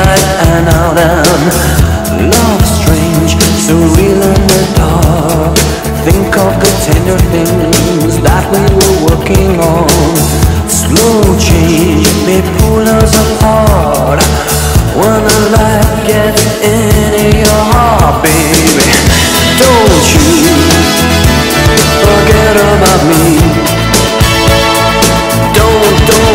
inside and out, and love strange, so real in the dark. Think of the tender things that we were working on. Slow change may pull us apart when the light gets into your heart, baby. Don't you forget about me. Don't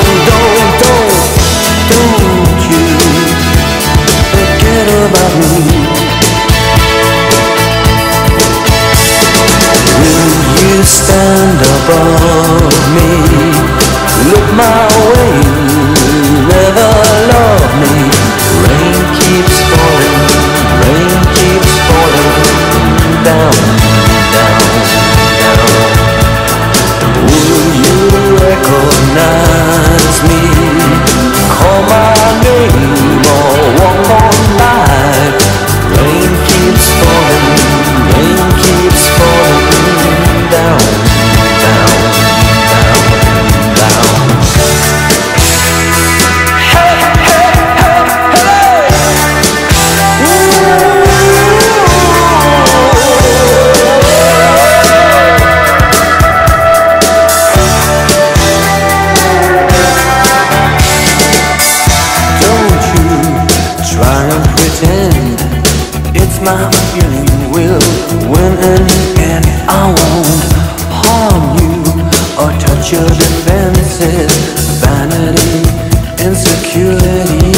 you forget about me. Will you stand above me? Look my way, never love me. Rain keeps falling down, down, down. Will you recognize me? Call my name or walk on by. Rain keeps falling down, down, down, down. Hey, hey, hey, hey. Don't you try and pretend it's my feeling will win in the end. I won't harm you or touch your defenses. Vanity, insecurity.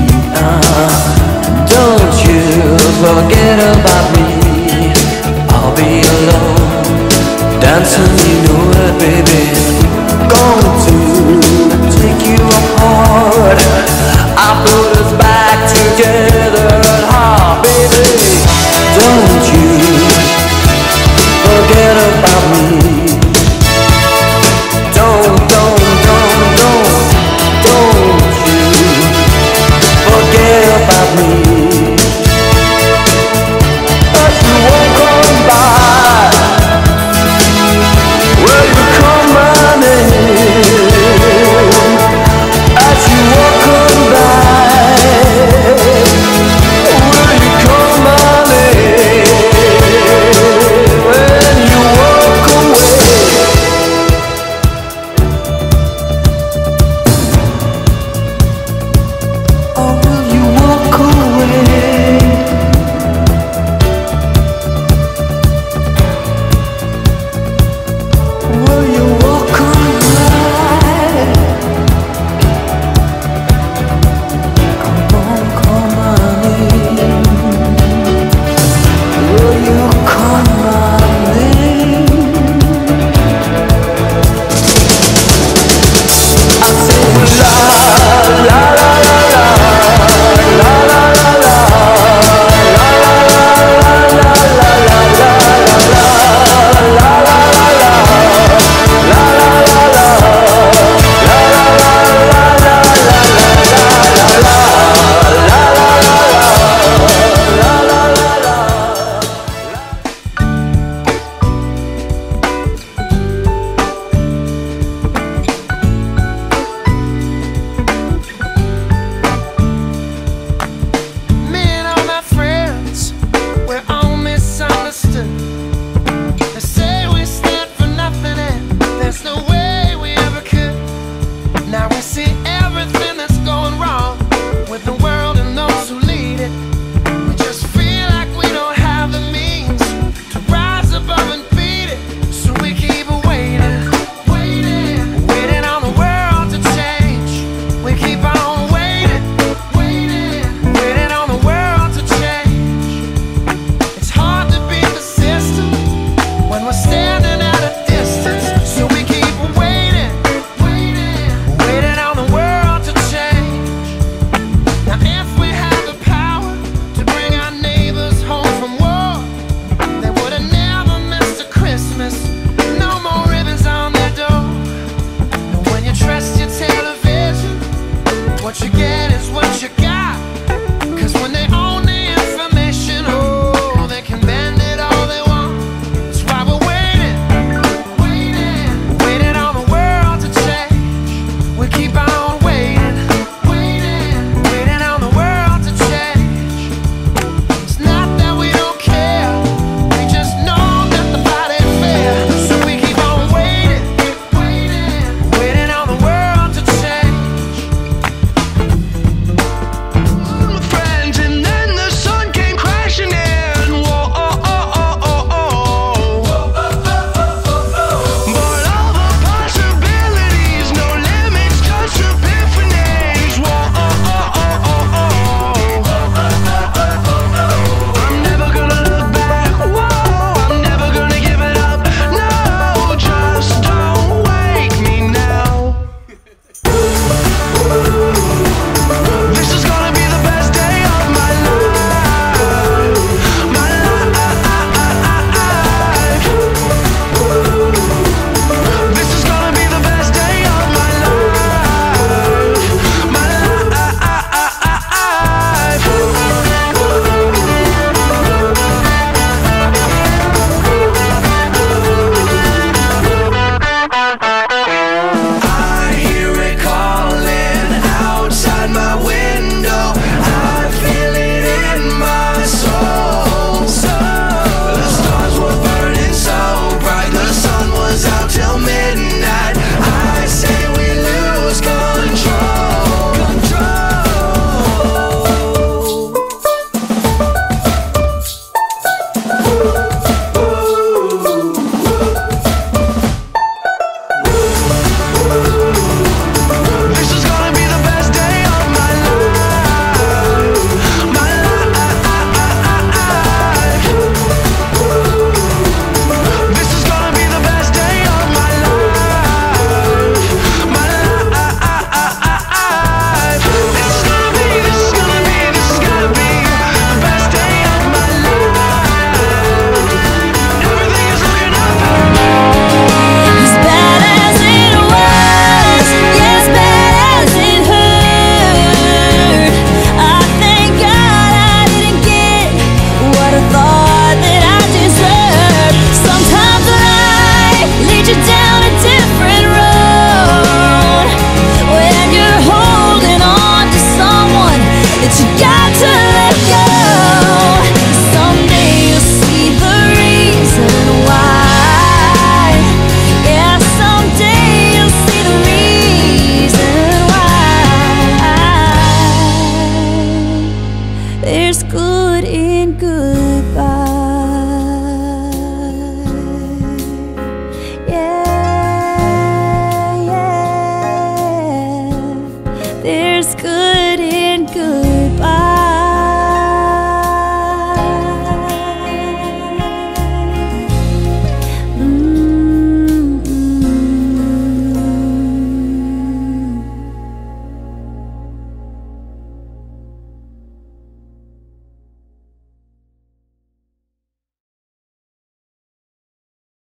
Don't you forget about me. I'll be alone, dancing, you know it, baby. Going to take you apart. I put us back together at heart, baby. Don't you forget about me. Don't you forget about me. As you walk on by, will you call my name? As you walk on by, will you call my name? When you walk away, or will you walk away? Will you walk on by? Come on, call my name. Will you call my name? I say la la la la la la la la la Me and all my friends, we're all misunderstood. They say we stand for nothing and there's no way we ever could. Now we see